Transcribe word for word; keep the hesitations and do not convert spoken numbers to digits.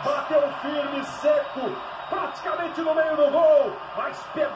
Bateu firme, seco, praticamente no meio do gol, mas pegou